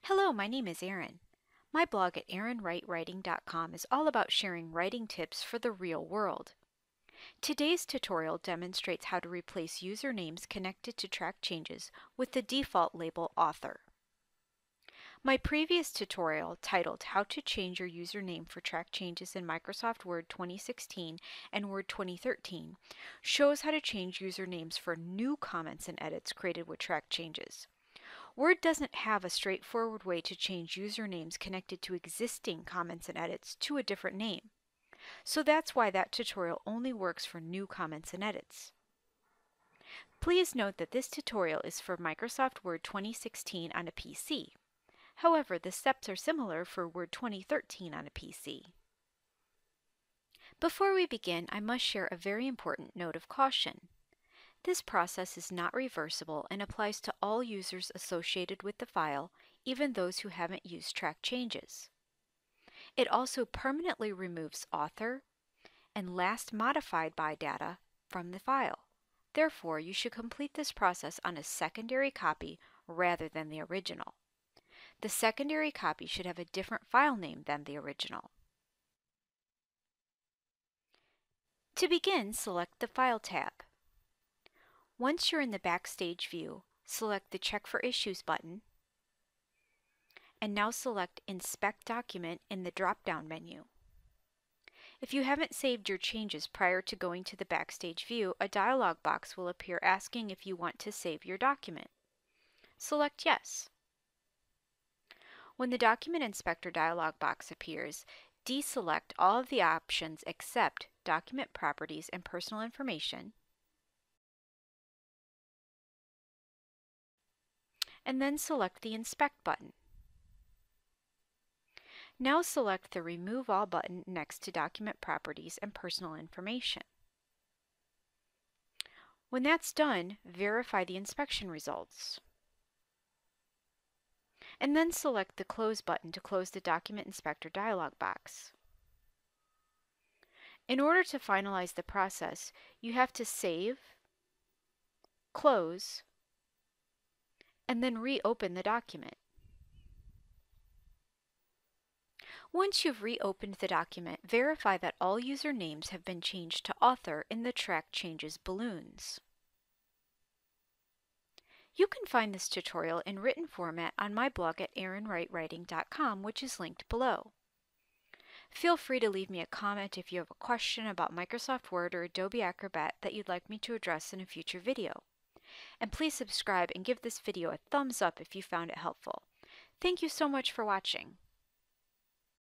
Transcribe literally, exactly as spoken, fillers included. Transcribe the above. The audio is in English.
Hello, my name is Erin. My blog at erin wright writing dot com is all about sharing writing tips for the real world. Today's tutorial demonstrates how to replace usernames connected to track changes with the default label author. My previous tutorial, titled How to Change Your Username for Track Changes in Microsoft Word twenty sixteen and Word twenty thirteen, shows how to change usernames for new comments and edits created with track changes. Word doesn't have a straightforward way to change usernames connected to existing comments and edits to a different name. So that's why that tutorial only works for new comments and edits. Please note that this tutorial is for Microsoft Word twenty sixteen on a P C. However, the steps are similar for Word twenty thirteen on a P C. Before we begin, I must share a very important note of caution. This process is not reversible and applies to all users associated with the file, even those who haven't used track changes. It also permanently removes author and last modified by data from the file. Therefore, you should complete this process on a secondary copy rather than the original. The secondary copy should have a different file name than the original. To begin, select the File tab. Once you're in the Backstage view, select the Check for Issues button, and now select Inspect Document in the drop-down menu. If you haven't saved your changes prior to going to the Backstage view, a dialog box will appear asking if you want to save your document. Select Yes. When the Document Inspector dialog box appears, deselect all of the options except Document Properties and Personal Information, and then select the Inspect button. Now select the Remove All button next to Document Properties and Personal Information. When that's done, verify the inspection results. And then select the Close button to close the Document Inspector dialog box. In order to finalize the process, you have to save, close, and then reopen the document. Once you've reopened the document, verify that all usernames have been changed to author in the Track Changes balloons. You can find this tutorial in written format on my blog at erin wright writing dot com, which is linked below. Feel free to leave me a comment if you have a question about Microsoft Word or Adobe Acrobat that you'd like me to address in a future video. And please subscribe and give this video a thumbs up if you found it helpful. Thank you so much for watching.